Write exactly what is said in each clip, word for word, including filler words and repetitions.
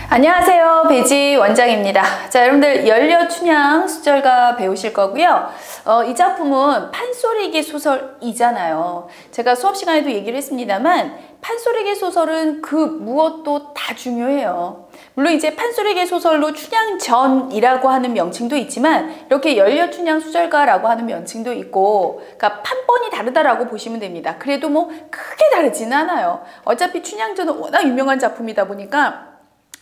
안녕하세요, 배지 원장입니다. 자, 여러분들 연려춘향 수절가 배우실 거고요. 어, 이 작품은 판소리기 소설이잖아요. 제가 수업 시간에도 얘기를 했습니다만 판소리기 소설은 그 무엇도 다 중요해요. 물론 이제 판소리기 소설로 춘향전이라고 하는 명칭도 있지만 이렇게 연려춘향 수절가라고 하는 명칭도 있고, 그러니까 판본이 다르다라고 보시면 됩니다. 그래도 뭐 크게 다르지는 않아요. 어차피 춘향전은 워낙 유명한 작품이다 보니까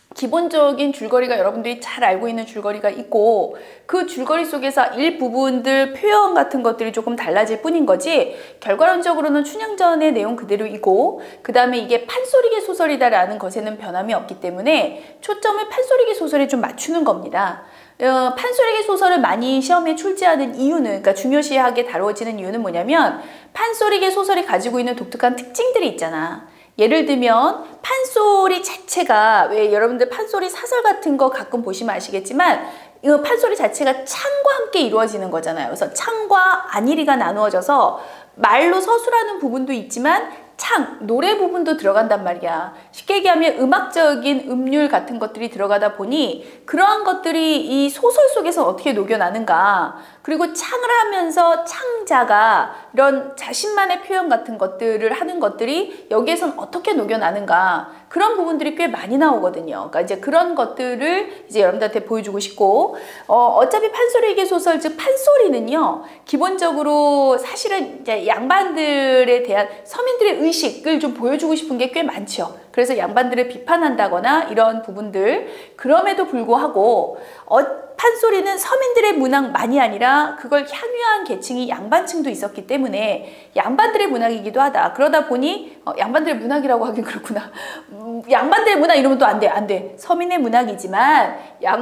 기본적인 줄거리가 여러분들이 잘 알고 있는 줄거리가 있고, 그 줄거리 속에서 일부분들 표현 같은 것들이 조금 달라질 뿐인 거지, 결과론적으로는 춘향전의 내용 그대로이고, 그 다음에 이게 판소리기 소설이다라는 것에는 변함이 없기 때문에 초점을 판소리기 소설에 좀 맞추는 겁니다. 어, 판소리기 소설을 많이 시험에 출제하는 이유는, 그러니까 중요시하게 다루어지는 이유는 뭐냐면, 판소리기 소설이 가지고 있는 독특한 특징들이 있잖아. 예를 들면 판소리 자체가, 왜 여러분들 판소리 사설 같은 거 가끔 보시면 아시겠지만 이 판소리 자체가 창과 함께 이루어지는 거잖아요. 그래서 창과 안일이가 나누어져서 말로 서술하는 부분도 있지만 창, 노래 부분도 들어간단 말이야. 쉽게 얘기하면 음악적인 음률 같은 것들이 들어가다 보니 그러한 것들이 이 소설 속에서 어떻게 녹여나는가, 그리고 창을 하면서 창자가 이런 자신만의 표현 같은 것들을 하는 것들이 여기에선 어떻게 녹여나는가, 그런 부분들이 꽤 많이 나오거든요. 그러니까 이제 그런 것들을 이제 여러분들한테 보여주고 싶고, 어, 어차피 판소리기 소설, 즉 판소리는요, 기본적으로 사실은 이제 양반들에 대한 서민들의 의식을 좀 보여주고 싶은 게 꽤 많죠. 그래서 양반들을 비판한다거나 이런 부분들, 그럼에도 불구하고 어, 판소리는 서민들의 문학만이 아니라 그걸 향유한 계층이 양반층도 있었기 때문에 양반들의 문학이기도 하다. 그러다 보니 어, 양반들의 문학이라고 하긴 그렇구나. 음, 양반들의 문학 이러면 또 안 돼, 안 돼. 서민의 문학이지만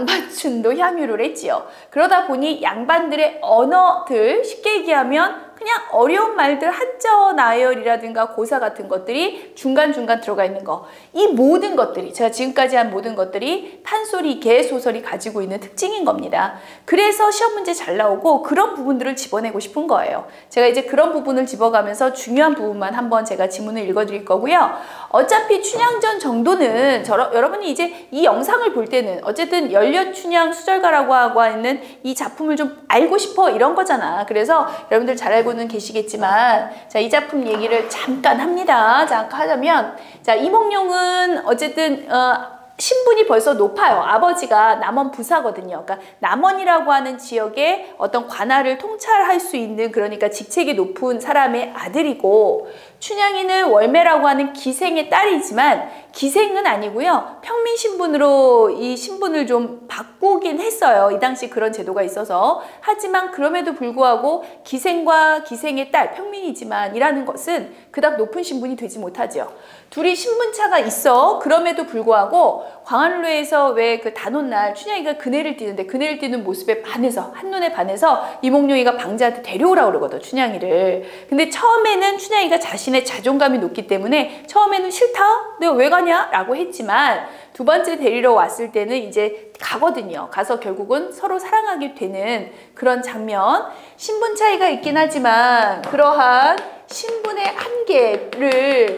양반층도 향유를 했지요. 그러다 보니 양반들의 언어들, 쉽게 얘기하면 그냥 어려운 말들, 한자어, 나열이라든가 고사 같은 것들이 중간중간 들어가 있는 거, 이 모든 것들이, 제가 지금까지 한 모든 것들이 판소리계 소설이 가지고 있는 특징인 겁니다. 그래서 시험 문제 잘 나오고 그런 부분들을 집어내고 싶은 거예요. 제가 이제 그런 부분을 집어가면서 중요한 부분만 한번 제가 지문을 읽어드릴 거고요. 어차피 춘향전 정도는 저, 여러분이 이제 이 영상을 볼 때는 어쨌든 연려춘향 수절가라고 하고 있는 이 작품을 좀 알고 싶어, 이런 거잖아. 그래서 여러분들 잘 알고는 계시겠지만, 자, 이 작품 얘기를 잠깐 합니다. 잠깐 하자면, 자, 이몽룡은 어쨌든 어, 신분이 벌써 높아요. 아버지가 남원 부사거든요. 그러니까 남원이라고 하는 지역의 어떤 관할을 통찰할 수 있는, 그러니까 직책이 높은 사람의 아들이고, 춘향이는 월매라고 하는 기생의 딸이지만 기생은 아니고요, 평민 신분으로 이 신분을 좀 바꾸긴 했어요. 이 당시 그런 제도가 있어서. 하지만 그럼에도 불구하고 기생과 기생의 딸, 평민이지만 이라는 것은 그닥 높은 신분이 되지 못하죠. 둘이 신분차가 있어. 그럼에도 불구하고 광안루에서 왜 그 단오날 춘향이가 그네를 띄는데, 그네를 띄는 모습에 반해서, 한눈에 반해서 이몽룡이가 방자한테 데려오라고 그러거든, 춘향이를. 근데 처음에는 춘향이가 자신의 자존감이 높기 때문에 처음에는 싫다? 내가 왜 가냐? 라고 했지만 두 번째 데리러 왔을 때는 이제 가거든요. 가서 결국은 서로 사랑하게 되는 그런 장면. 신분 차이가 있긴 하지만 그러한 신분의 한계를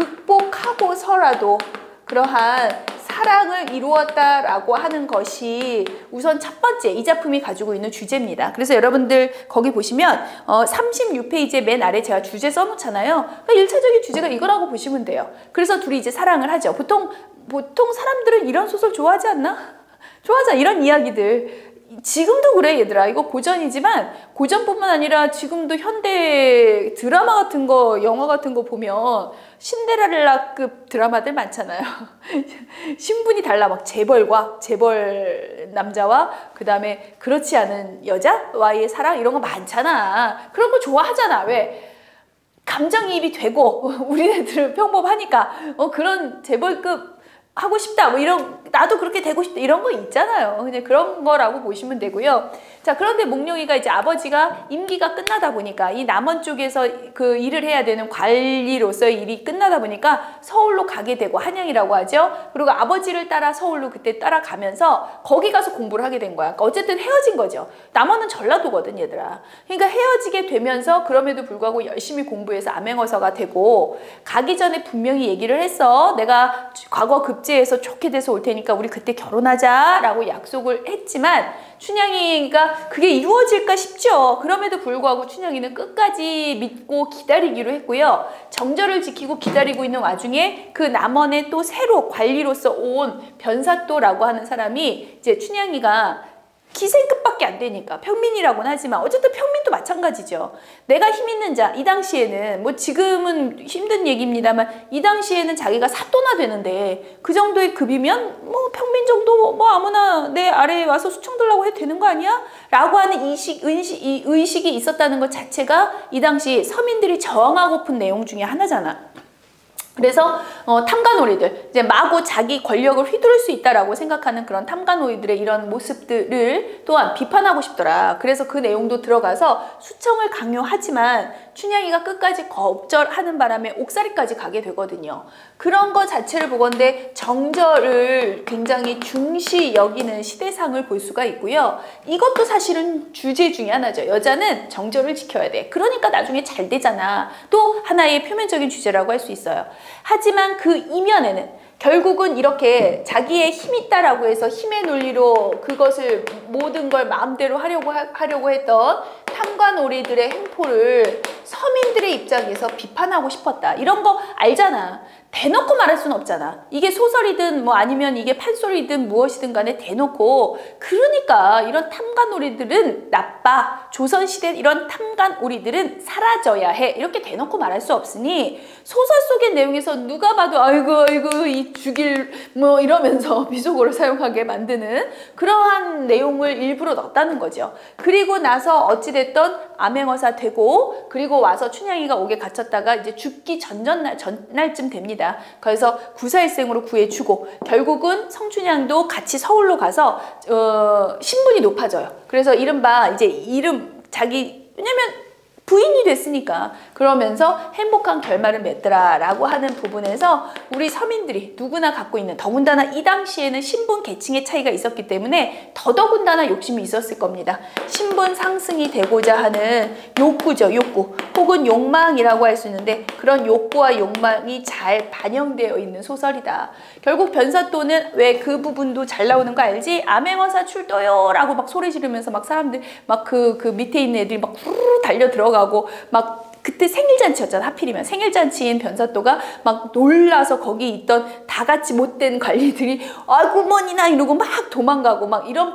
극복하고서라도 그러한 사랑을 이루었다라고 하는 것이 우선 첫 번째 이 작품이 가지고 있는 주제입니다. 그래서 여러분들 거기 보시면 어, 삼십육 페이지에 맨 아래 제가 주제 써놓잖아요. 그러니까 일차적인 주제가 이거라고 보시면 돼요. 그래서 둘이 이제 사랑을 하죠. 보통 보통 사람들은 이런 소설 좋아하지 않나? 좋아하잖아, 이런 이야기들. 지금도 그래 얘들아. 이거 고전이지만 고전뿐만 아니라 지금도 현대 드라마 같은 거, 영화 같은 거 보면 신데렐라급 드라마들 많잖아요. 신분이 달라. 막 재벌과 재벌 남자와 그 다음에 그렇지 않은 여자와의 사랑, 이런 거 많잖아. 그런 거 좋아하잖아. 왜? 감정이입이 되고 우리네들은 평범하니까 어, 그런 재벌급 하고 싶다, 뭐 이런, 나도 그렇게 되고 싶다, 이런 거 있잖아요. 그냥 그런 거라고 보시면 되고요. 자, 그런데 몽룡이가 이제 아버지가 임기가 끝나다 보니까 이 남원 쪽에서 그 일을 해야 되는 관리로서의 일이 끝나다 보니까 서울로 가게 되고, 한양이라고 하죠. 그리고 아버지를 따라 서울로 그때 따라가면서 거기 가서 공부를 하게 된 거야. 그러니까 어쨌든 헤어진 거죠. 남원은 전라도거든, 얘들아. 그러니까 헤어지게 되면서 그럼에도 불구하고 열심히 공부해서 암행어사가 되고, 가기 전에 분명히 얘기를 했어. 내가 과거 급제해서 좋게 돼서 올 테니까 우리 그때 결혼하자 라고 약속을 했지만, 춘향이가 그게 이루어질까 싶죠. 그럼에도 불구하고 춘향이는 끝까지 믿고 기다리기로 했고요. 정절을 지키고 기다리고 있는 와중에 그 남원에 또 새로 관리로서 온 변사또라고 하는 사람이 이제 춘향이가 기생급밖에 안 되니까, 평민이라고는 하지만 어쨌든 평민도 마찬가지죠. 내가 힘 있는 자, 이 당시에는 뭐 지금은 힘든 얘기입니다만 이 당시에는 자기가 사또나 되는데 그 정도의 급이면 뭐 평민 정도 뭐 아무나 내 아래에 와서 수청 들라고 해도 되는 거 아니야? 라고 하는 의식, 의식, 이 의식이 있었다는 것 자체가 이 당시 서민들이 저항하고픈 내용 중에 하나잖아. 그래서 어, 탐관오리들, 이제 마구 자기 권력을 휘두를 수 있다라고 생각하는 그런 탐관오리들의 이런 모습들을 또한 비판하고 싶더라. 그래서 그 내용도 들어가서 수청을 강요하지만 춘향이가 끝까지 겁절하는 바람에 옥살이까지 가게 되거든요. 그런 거 자체를 보건대 정절을 굉장히 중시 여기는 시대상을 볼 수가 있고요. 이것도 사실은 주제 중에 하나죠. 여자는 정절을 지켜야 돼. 그러니까 나중에 잘 되잖아. 또 하나의 표면적인 주제라고 할 수 있어요. 하지만 그 이면에는 결국은 이렇게 자기의 힘이 있다라고 해서 힘의 논리로 그것을 모든 걸 마음대로 하려고 하, 하려고 했던 탐관오리들의 행포를 서민들의 입장에서 비판하고 싶었다. 이런 거 알잖아. 대놓고 말할 수는 없잖아. 이게 소설이든 뭐 아니면 이게 판소리든 무엇이든 간에 대놓고, 그러니까 이런 탐관오리들은 나빠, 조선시대 이런 탐관오리들은 사라져야 해, 이렇게 대놓고 말할 수 없으니 소설 속의 내용에서 누가 봐도 아이고 아이고 이 죽일 뭐 이러면서 비속어를 사용하게 만드는 그러한 내용을 일부러 넣었다는 거죠. 그리고 나서 어찌됐던 암행어사 되고, 그리고 와서 춘향이가 옥에 갇혔다가 이제 죽기 전전날 전날쯤 됩니다. 그래서 구사일생으로 구해주고 결국은 성춘향도 같이 서울로 가서 어, 신분이 높아져요. 그래서 이른바 이제 이름 자기, 왜냐면 부인이 됐으니까, 그러면서 행복한 결말을 맺더라 라고 하는 부분에서 우리 서민들이 누구나 갖고 있는, 더군다나 이 당시에는 신분 계층의 차이가 있었기 때문에 더더군다나 욕심이 있었을 겁니다. 신분 상승이 되고자 하는 욕구죠. 욕구 혹은 욕망이라고 할 수 있는데, 그런 욕구와 욕망이 잘 반영되어 있는 소설이다. 결국 변사또는 왜 그 부분도 잘 나오는 거 알지? 암행어사 출도요 라고 막 소리 지르면서 막 사람들 막 그 그 밑에 있는 애들이 막 후루루 달려 들어가 막 그때 생일잔치였잖아. 하필이면 생일잔치인 변사또가 막 놀라서 거기 있던 다 같이 못된 관리들이 아이고 머니나 이러고 막 도망가고 막 이런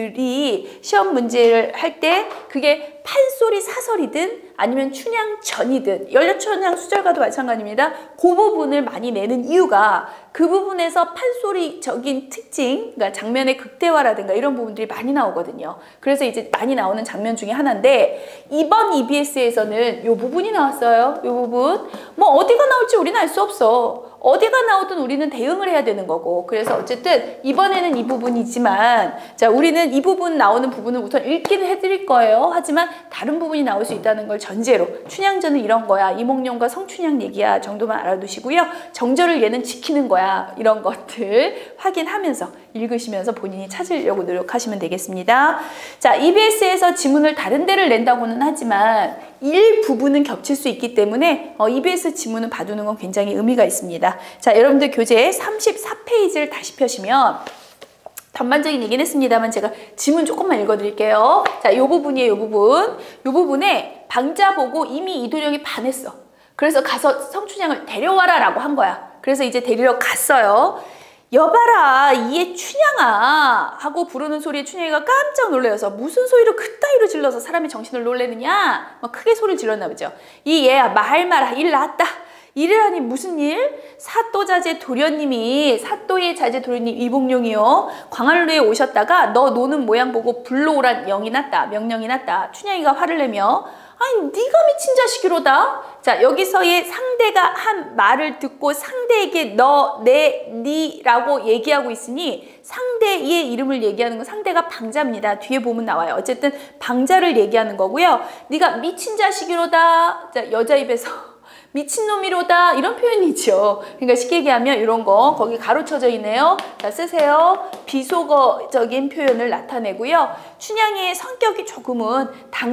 부분들이 시험 문제를 할 때 그게 판소리 사설이든 아니면 춘향전이든 열려춘향 수절과도 마찬가지입니다. 그 부분을 많이 내는 이유가 그 부분에서 판소리적인 특징, 그러니까 장면의 극대화라든가 이런 부분들이 많이 나오거든요. 그래서 이제 많이 나오는 장면 중에 하나인데, 이번 이비에스에서는 이 부분이 나왔어요. 이 부분. 뭐 어디가 나올지 우리는 알 수 없어. 어디가 나오든 우리는 대응을 해야 되는 거고. 그래서 어쨌든 이번에는 이 부분이지만, 자, 우리는 이 부분 나오는 부분은 우선 읽기는 해드릴 거예요. 하지만 다른 부분이 나올 수 있다는 걸 전제로 춘향전은 이런 거야, 이몽룡과 성춘향 얘기야 정도만 알아두시고요. 정절을 얘는 지키는 거야, 이런 것들 확인하면서 읽으시면서 본인이 찾으려고 노력하시면 되겠습니다. 자, 이비에스에서 지문을 다른 데를 낸다고는 하지만 일부분은 겹칠 수 있기 때문에 어, 이비에스 지문을 봐두는 건 굉장히 의미가 있습니다. 자, 여러분들 교재 삼십사 페이지를 다시 펴시면 전반적인 얘기는 했습니다만 제가 지문 조금만 읽어드릴게요. 자, 요 부분이에요, 요 부분. 요 부분에 방자 보고 이미 이도령이 반했어. 그래서 가서 성춘향을 데려와라 라고 한 거야. 그래서 이제 데리러 갔어요. 여봐라 이에 춘향아 하고 부르는 소리에 춘향이가 깜짝 놀라서 무슨 소리로 그따위로 질러서 사람의 정신을 놀래느냐, 막 크게 소리를 질렀나 보죠. 이 얘야 말 마라, 일 나왔다. 일이라니 무슨 일? 사또 자제 도련님이, 사또의 자제 도련님 이몽룡이요, 광안루에 오셨다가 너 노는 모양 보고 불러오란 영이 났다, 명령이 났다. 춘향이가 화를 내며 아니 네가 미친 자식이로다. 자, 여기서의 상대가 한 말을 듣고 상대에게 너, 내, 니라고 얘기하고 있으니 상대의 이름을 얘기하는 건 상대가 방자입니다. 뒤에 보면 나와요. 어쨌든 방자를 얘기하는 거고요. 네가 미친 자식이로다. 자, 여자 입에서 미친놈이로다 이런 표현이죠. 그러니까 쉽게 얘기하면 이런 거 거기 가로쳐져 있네요. 자, 쓰세요. 비속어적인 표현을 나타내고요. 춘향이의 성격이 조금은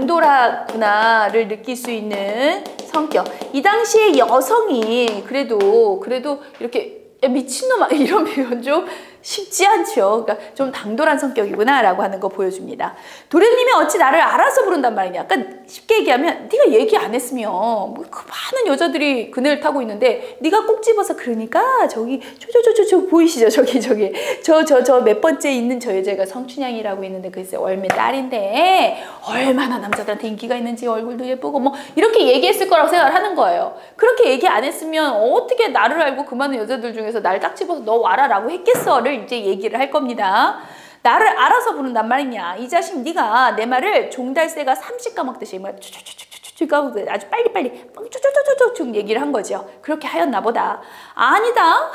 당돌하구나를 느낄 수 있는 성격. 이 당시에 여성이 그래도 그래도 이렇게 미친놈아 이런 표현 좀 쉽지 않죠. 그러니까 좀 당돌한 성격이구나 라고 하는 거 보여줍니다. 도련님이 어찌 나를 알아서 부른단 말이냐. 약간 쉽게 얘기하면 네가 얘기 안 했으면 뭐 그 많은 여자들이 그네를 타고 있는데 네가 꼭 집어서 그러니까 저기 저저저저 저, 저, 보이시죠? 저기 저기 저 저 저 몇 번째 있는 저 여자가 성춘향이라고 있는데 글쎄 얼마 딸인데 얼마나 남자들한테 인기가 있는지 얼굴도 예쁘고 뭐 이렇게 얘기했을 거라고 생각을 하는 거예요. 그렇게 얘기 안 했으면 어떻게 나를 알고 그 많은 여자들 중에서 날 딱 집어서 너 와라 라고 했겠어를 이제 얘기를 할 겁니다. 나를 알아서 부른단 말이냐. 이 자식 네가 내 말을 종달새가 삼십 까먹듯이 뭐 쭈쭈쭈쭈쭈 까먹듯이 아주 빨리빨리 쭈쭈쭈쭈쭈 얘기를 한 거죠. 그렇게 하였나 보다. 아니다.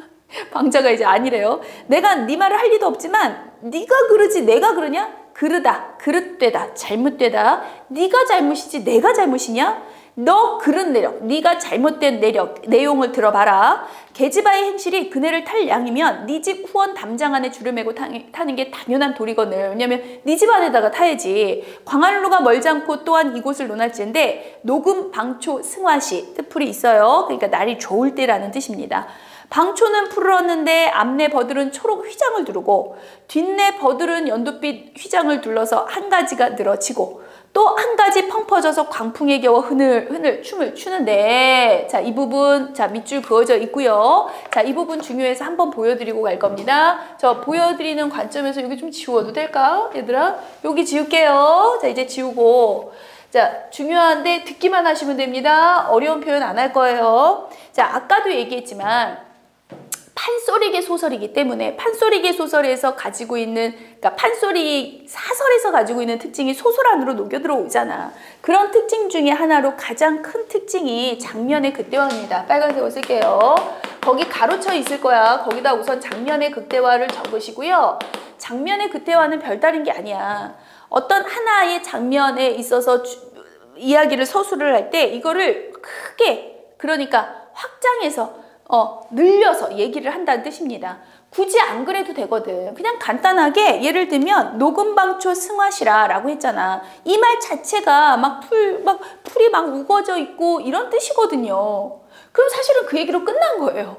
방자가 이제 아니래요. 내가 네 말을 할 리도 없지만 네가 그러지 내가 그러냐? 그르다, 그릇되다, 잘못되다. 네가 잘못이지 내가 잘못이냐? 너 그런 내력, 네가 잘못된 내력, 내용을 들어봐라. 계집아의 행실이 그네를 탈 양이면 네 집 후원 담장 안에 줄을 매고 타는 게 당연한 도리거늘. 왜냐면 네 집 안에다가 타야지. 광안루가 멀지 않고 또한 이곳을 논할지인데 녹음, 방초, 승화시 뜻풀이 있어요. 그러니까 날이 좋을 때라는 뜻입니다. 방초는 푸르렀는데 앞내 버들은 초록 휘장을 두르고 뒷내 버들은 연두빛 휘장을 둘러서 한 가지가 늘어지고 또 한 가지 펑퍼져서 광풍에 겨워 흐늘 흐늘 춤을 추는데 자, 이 부분 자 밑줄 그어져 있고요. 자, 이 부분 중요해서 한번 보여드리고 갈 겁니다. 저 보여드리는 관점에서 여기 좀 지워도 될까? 얘들아 여기 지울게요. 자, 이제 지우고 자, 중요한데 듣기만 하시면 됩니다. 어려운 표현 안 할 거예요. 자, 아까도 얘기했지만 판소리계 소설이기 때문에 판소리계 소설에서 가지고 있는 그러니까 판소리 사설에서 가지고 있는 특징이 소설 안으로 녹여 들어오잖아. 그런 특징 중에 하나로 가장 큰 특징이 장면의 극대화입니다. 빨간색으로 쓸게요. 거기 가로쳐 있을 거야. 거기다 우선 장면의 극대화를 적으시고요. 장면의 극대화는 별다른 게 아니야. 어떤 하나의 장면에 있어서 주, 이야기를 서술을 할 때 이거를 크게 그러니까 확장해서 어, 늘려서 얘기를 한다는 뜻입니다. 굳이 안 그래도 되거든. 그냥 간단하게 예를 들면 녹음방초 승화시라 라고 했잖아. 이 말 자체가 막 풀, 막 풀이 막 우거져 있고 이런 뜻이거든요. 그럼 사실은 그 얘기로 끝난 거예요.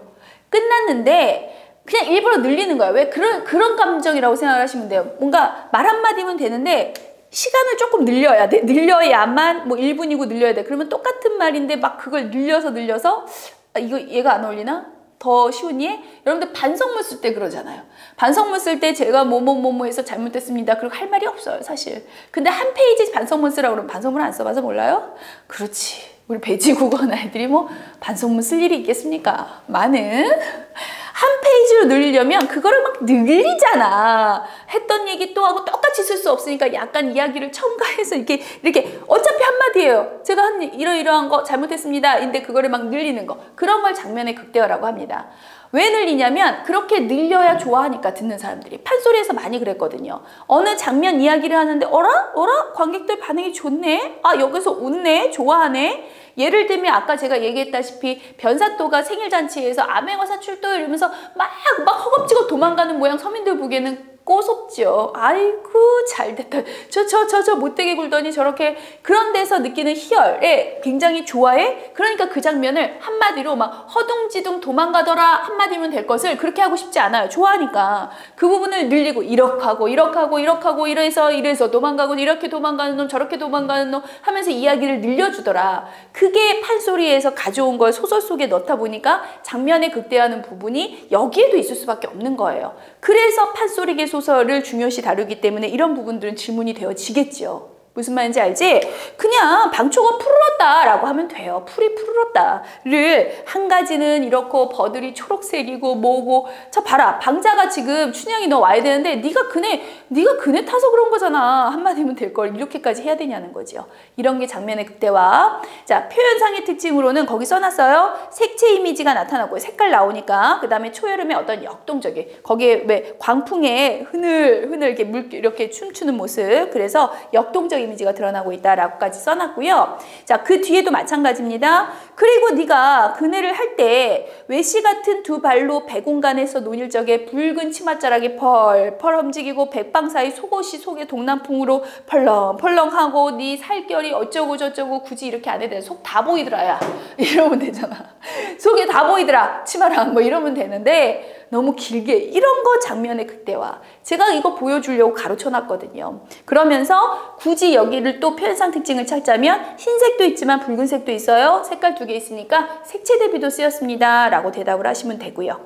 끝났는데 그냥 일부러 늘리는 거야. 왜 그런, 그런 감정이라고 생각을 하시면 돼요. 뭔가 말 한마디면 되는데 시간을 조금 늘려야 돼. 늘려야만 뭐 일 분이고 늘려야 돼. 그러면 똑같은 말인데 막 그걸 늘려서 늘려서 아, 이거 얘가 안 어울리나? 더 쉬운 예? 여러분들 반성문 쓸 때 그러잖아요. 반성문 쓸 때 제가 뭐뭐뭐뭐 해서 잘못됐습니다. 그리고 할 말이 없어요, 사실. 근데 한 페이지 반성문 쓰라고 그러면 반성문 안 써봐서 몰라요? 그렇지. 우리 배지국어 아이들이 뭐 반성문 쓸 일이 있겠습니까? 많은. 한 페이지로 늘리려면 그거를 막 늘리잖아. 했던 얘기 또 하고 똑같이 쓸 수 없으니까 약간 이야기를 첨가해서 이렇게 이렇게 어차피 한마디예요. 제가 한 이러이러한 거 잘못했습니다. 인데 그거를 막 늘리는 거. 그런 걸 장면의 극대화라고 합니다. 왜 늘리냐면 그렇게 늘려야 좋아하니까 듣는 사람들이. 판소리에서 많이 그랬거든요. 어느 장면 이야기를 하는데 어라? 어라? 관객들 반응이 좋네? 아 여기서 웃네? 좋아하네? 예를 들면 아까 제가 얘기했다시피 변사또가 생일잔치에서 암행어사 출동 이러면서 막, 막 허겁지겁 도망가는 모양 서민들 보기에는 꼬숩죠. 아이고 잘됐다. 저 저 저 저 못되게 굴더니 저렇게 그런 데서 느끼는 희열에 굉장히 좋아해. 그러니까 그 장면을 한마디로 막 허둥지둥 도망가더라 한마디면 될 것을 그렇게 하고 싶지 않아요. 좋아하니까 그 부분을 늘리고 이렇게 하고 이렇게 하고 이렇게 하고 이래서 이래서 도망가고 이렇게 도망가는 놈 저렇게 도망가는 놈 하면서 이야기를 늘려주더라. 그게 판소리에서 가져온 걸 소설 속에 넣다 보니까 장면에 극대화하는 부분이 여기에도 있을 수밖에 없는 거예요. 그래서 판소리계 소설을 중요시 다루기 때문에 이런 부분들은 질문이 되어지겠죠. 무슨 말인지 알지? 그냥 방초가 푸르렀다 라고 하면 돼요. 풀이 푸르렀다를 한 가지는 이렇고 버들이 초록색이고 뭐고. 자 봐라, 방자가 지금 춘향이 너 와야 되는데 네가 그네 네가 그네 타서 그런 거잖아. 한마디면 될 걸 이렇게까지 해야 되냐는 거죠. 이런 게 장면의 극대화. 자 표현상의 특징으로는 거기 써놨어요. 색채 이미지가 나타나고 색깔 나오니까. 그 다음에 초여름의 어떤 역동적인, 거기에 왜 광풍에 흐늘 흐늘 이렇게 물 이렇게 춤추는 모습, 그래서 역동적 이미지가 드러나고 있다라고까지 써놨고요. 자, 그 뒤에도 마찬가지입니다. 그리고 네가 그네를 할 때 외시 같은 두 발로 배공간에서 논일 적에 붉은 치맛자락이 펄펄 움직이고 백방 사이 속옷이 속에 동남풍으로 펄렁펄렁하고 네 살결이 어쩌고 저쩌고 굳이 이렇게 안 해도 돼. 속 다 보이더라 야 이러면 되잖아. 속에 다 보이더라 치마랑 뭐 이러면 되는데 너무 길게 이런 거 장면의 극대화. 제가 이거 보여주려고 가로쳐놨거든요. 그러면서 굳이 여기를 또 표현상 특징을 찾자면 흰색도 있지만 붉은색도 있어요. 색깔 두 개 있으니까 색채 대비도 쓰였습니다 라고 대답을 하시면 되고요.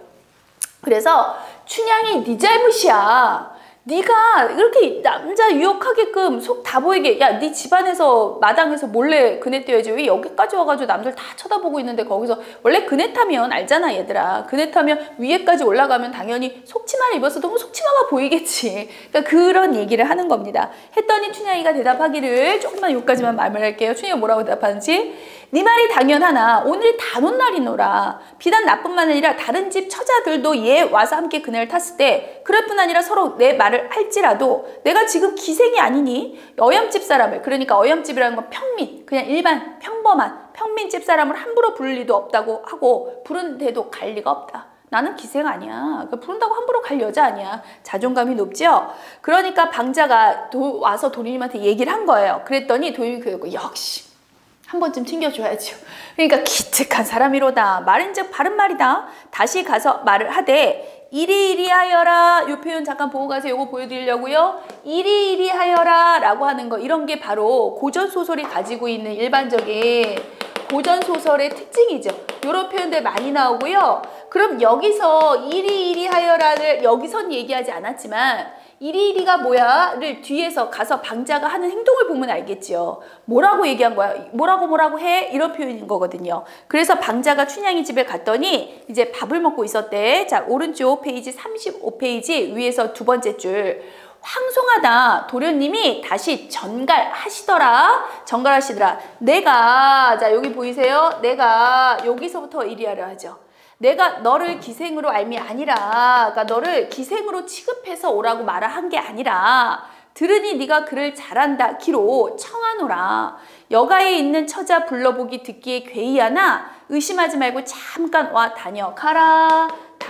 그래서 춘향이 네 잘못이야. 네가 이렇게 남자 유혹하게끔 속 다 보이게, 야, 네 집안에서 마당에서 몰래 그네 떼야지. 왜 여기까지 와가지고 남들 다 쳐다보고 있는데 거기서 원래 그네 타면 알잖아 얘들아. 그네 타면 위에까지 올라가면 당연히 속치마를 입어서 너무 속치마가 보이겠지. 그러니까 그런 얘기를 하는 겁니다. 했더니 춘향이가 대답하기를, 조금만 여기까지만 말을 할게요. 춘향이가 뭐라고 대답하는지. 네 말이 당연하나 오늘이 단오는 날이노라. 비단 나뿐만 아니라 다른 집 처자들도 얘 와서 함께 그네를 탔을 때 그럴 뿐 아니라 서로 내 말을 할지라도 내가 지금 기생이 아니니 어염집 사람을, 그러니까 어염집이라는 건 평민, 그냥 일반 평범한 평민집 사람을 함부로 부를 리도 없다고 하고 부른데도 갈 리가 없다. 나는 기생 아니야. 부른다고 함부로 갈 여자 아니야. 자존감이 높죠? 그러니까 방자가 도, 와서 도련님한테 얘기를 한 거예요. 그랬더니 도련님이 그러고 역시 한 번쯤 튕겨줘야죠. 그러니까 기특한 사람이로다. 말은즉 바른 말이다. 다시 가서 말을 하되 이리이리하여라. 이 표현 잠깐 보고 가세요. 이거 보여드리려고요. 이리이리하여라 라고 하는 거, 이런 게 바로 고전소설이 가지고 있는 일반적인 고전소설의 특징이죠. 이런 표현들 많이 나오고요. 그럼 여기서 이리이리하여라를 여기선 얘기하지 않았지만 이리이리가 뭐야?를 뒤에서 가서 방자가 하는 행동을 보면 알겠지요. 뭐라고 얘기한 거야? 뭐라고 뭐라고 해? 이런 표현인 거거든요. 그래서 방자가 춘향이 집에 갔더니 이제 밥을 먹고 있었대. 자, 오른쪽 페이지 삼십오 페이지 위에서 두 번째 줄. 황송하다. 도련님이 다시 전갈하시더라. 전갈하시더라. 내가, 자 여기 보이세요? 내가 여기서부터 이리하려 하죠. 내가 너를 기생으로 알미 아니라, 그러니까 너를 기생으로 취급해서 오라고 말을 한 게 아니라 들으니 네가 글을 잘한다 기로 청하노라. 여가에 있는 처자 불러보기 듣기에 괴이하나 의심하지 말고 잠깐 와 다녀가라.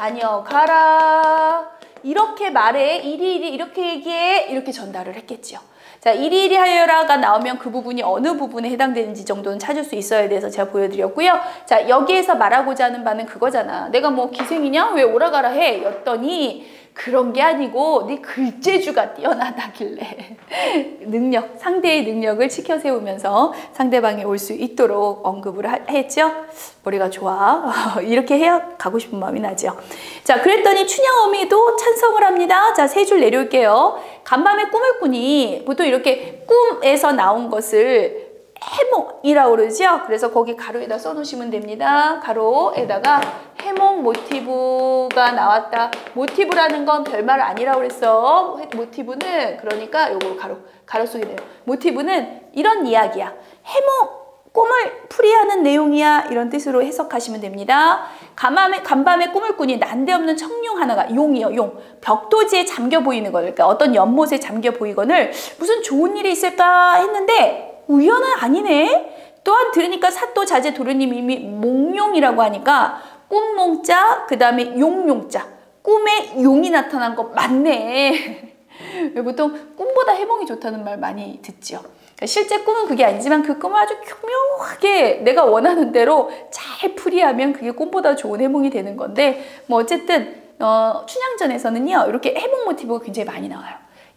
다녀가라. 이렇게 말해. 이리이리 이렇게 얘기해. 이렇게 전달을 했겠지요. 자, 이리이리 하여라가 나오면 그 부분이 어느 부분에 해당되는지 정도는 찾을 수 있어야 돼서 제가 보여드렸고요. 자, 여기에서 말하고자 하는 바는 그거잖아. 내가 뭐 기생이냐? 왜 오라가라 해? 였더니 그런 게 아니고 네 글재주가 뛰어나다길래 능력, 상대의 능력을 치켜 세우면서 상대방이 올 수 있도록 언급을 하, 했죠. 머리가 좋아. 이렇게 해야 가고 싶은 마음이 나죠. 자, 그랬더니 춘향어미도 찬성을 합니다. 자, 세 줄 내려올게요. 간밤에 꿈을 꾸니, 보통 이렇게 꿈에서 나온 것을 해몽이라고 그러죠. 그래서 거기 가로에다 써놓으시면 됩니다. 가로에다가 해몽 모티브가 나왔다. 모티브라는 건 별말 아니라고 그랬어. 모티브는, 그러니까 요거 가로, 가로 속에 돼요. 모티브는 이런 이야기야. 해몽, 꿈을 풀이하는 내용이야. 이런 뜻으로 해석하시면 됩니다. 간밤에, 간밤에 꿈을 꾸니 난데없는 청룡 하나가, 용이요, 용. 벽도지에 잠겨 보이는 걸, 그러니까 어떤 연못에 잠겨 보이거늘 무슨 좋은 일이 있을까 했는데 우연은 아니네. 또한 들으니까 사또 자제 도련님이 이미 몽룡이라고 하니까 꿈몽자, 그 다음에 용용자. 꿈에 용이 나타난 거 맞네. 보통 꿈보다 해몽이 좋다는 말 많이 듣죠. 실제 꿈은 그게 아니지만 그 꿈을 아주 교묘하게 내가 원하는 대로 잘 풀이하면 그게 꿈보다 좋은 해몽이 되는 건데, 뭐 어쨌든 어, 춘향전에서는요 이렇게 해몽 모티브가 굉장히 많이 나와요.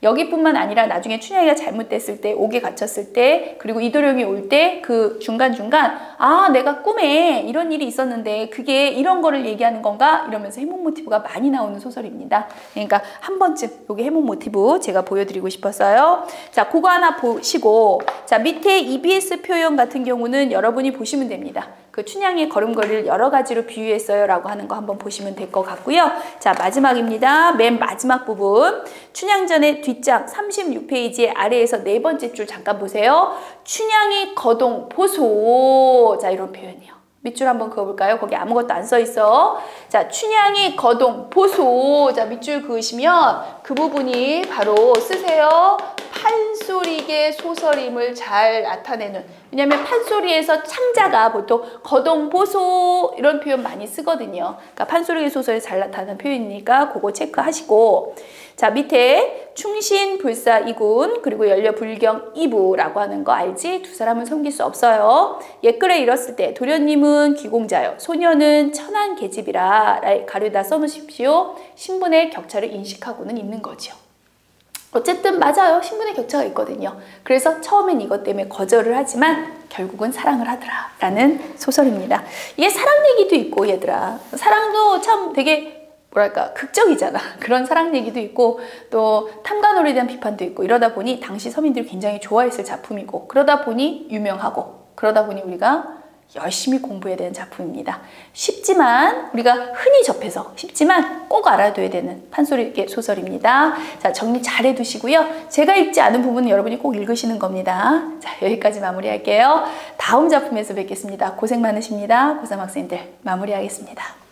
여기뿐만 아니라 나중에 춘향이가 잘못됐을 때, 옥에 갇혔을 때, 그리고 이도령이 올 때 그 중간중간 아 내가 꿈에 이런 일이 있었는데 그게 이런 거를 얘기하는 건가? 이러면서 해몽 모티브가 많이 나오는 소설입니다. 그러니까 한 번쯤 여기 해몽 모티브 제가 보여드리고 싶었어요. 자, 그거 하나 보시고, 자 밑에 이비에스 표현 같은 경우는 여러분이 보시면 됩니다. 그 춘향의 걸음걸이를 여러 가지로 비유했어요 라고 하는 거 한번 보시면 될 것 같고요. 자, 마지막입니다. 맨 마지막 부분, 춘향전의 뒷장 삼십육 페이지 아래에서 네 번째 줄 잠깐 보세요. 춘향이 거동 보소. 자, 이런 표현이요. 밑줄 한번 그어볼까요? 거기 아무것도 안 써 있어. 자, 춘향이 거동 보소. 자, 밑줄 그으시면 그 부분이 바로 쓰세요. 판소리계 소설임을 잘 나타내는, 왜냐하면 판소리에서 창자가 보통 거동 보소 이런 표현 많이 쓰거든요. 그러니까 판소리계 소설에 잘 나타나는 표현이니까 그거 체크하시고, 자 밑에 충신 불사 이군 그리고 연려 불경 이부라고 하는 거 알지? 두 사람은 섬길 수 없어요. 옛글에 이뤘을 때 도련님은 귀공자요, 소녀는 천한 계집이라 가려다 써놓으십시오. 신분의 격차를 인식하고는 있는 거죠. 어쨌든 맞아요. 신분의 격차가 있거든요. 그래서 처음엔 이것 때문에 거절을 하지만 결국은 사랑을 하더라 라는 소설입니다. 이게 사랑 얘기도 있고 얘들아, 사랑도 참 되게 뭐랄까 극적이잖아. 그런 사랑 얘기도 있고 또 탐관오리에 대한 비판도 있고, 이러다 보니 당시 서민들이 굉장히 좋아했을 작품이고, 그러다 보니 유명하고, 그러다 보니 우리가 열심히 공부해야 되는 작품입니다. 쉽지만, 우리가 흔히 접해서 쉽지만 꼭 알아둬야 되는 판소리계 소설입니다. 자, 정리 잘 해두시고요. 제가 읽지 않은 부분은 여러분이 꼭 읽으시는 겁니다. 자, 여기까지 마무리할게요. 다음 작품에서 뵙겠습니다. 고생 많으십니다. 고삼 학생들 마무리하겠습니다.